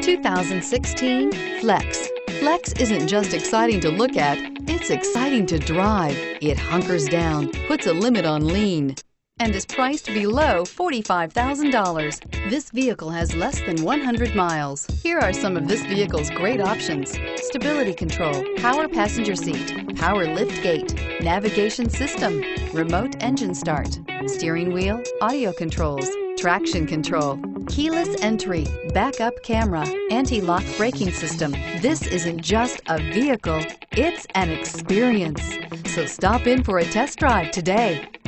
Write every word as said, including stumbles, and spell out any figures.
two thousand sixteen Flex. Flex isn't just exciting to look at, it's exciting to drive. It hunkers down, puts a limit on lean, and is priced below forty-five thousand dollars. This vehicle has less than one hundred miles. Here are some of this vehicle's great options: stability control, power passenger seat, power lift gate, navigation system, remote engine start, steering wheel audio controls, traction control, keyless entry, backup camera, anti-lock braking system. This isn't just a vehicle, it's an experience. So stop in for a test drive today.